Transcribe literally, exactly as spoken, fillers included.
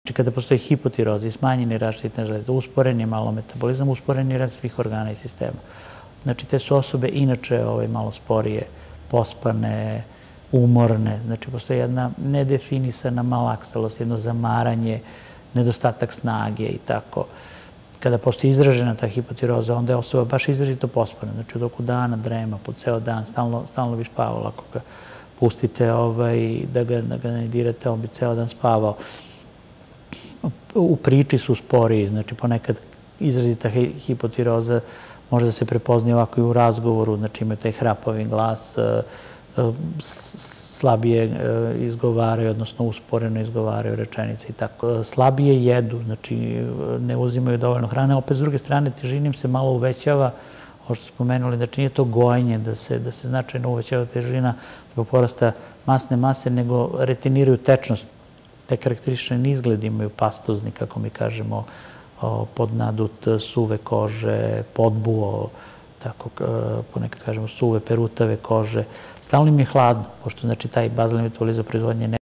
Znači, kada postoji hipotiroza i smanjeni rast žitne žlezde, usporen je malo metabolizam, usporen je rast svih organa i sistema. Znači, te su osobe inače malo sporije, pospane, umorne. Znači, postoji jedna nedefinisana malaksalost, jedno zamaranje, nedostatak snage i tako. Kada postoji izražena ta hipotiroza, onda je osoba baš izrazito pospana. Znači, u toku dana drema, po ceo dan, stalno bi spavao. Ako ga pustite da ga ne dirate, on bi ceo dan spavao. U priči su sporiji, znači ponekad izrazita hipotiroza može da se prepoznaje ovako i u razgovoru, znači imaju taj hrapavi glas, slabije izgovaraju, odnosno usporeno izgovaraju rečenice i tako. Slabije jedu, znači ne uzimaju dovoljno hrane, opet s druge strane težina im se malo uvećava, ovo što spomenuli, znači nije to gojenje da se značajno uvećava težina zbog porasta masne mase, nego reteniraju tečnost. Te karakteristični izgled imaju pastozni, kako mi kažemo, podnadut suve kože, podbuo, tako ponekad kažemo suve perutave kože. Stalno im je hladno, pošto znači taj bazalni metabolizam proizvodnje ne